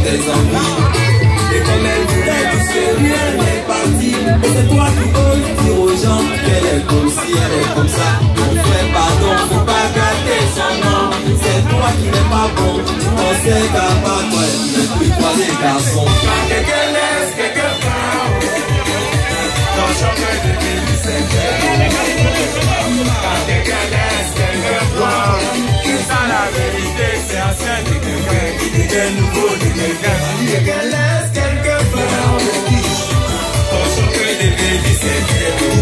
tes envies. Et comme elle voulait tout ce rien n'est parti, c'est toi qui oses dire aux gens qu'elle est comme si, elle est comme ça. Mon frère, pardon, faut pas gâter son nom. C'est toi qui n'es pas bon, tu pensais qu'à part toi, mais plus toi les garçons. Quand quelqu'un laisse, quelqu'un part. Dans chaque de vie, c'est quand quelqu'un laisse, quelqu'un part. C'est ça la vérité, c'est ancien de quelqu'un, quelqu'un nouveau de quelqu'un. Quelqu'un laisse, quelqu'un part. Dans chaque de vie, c'est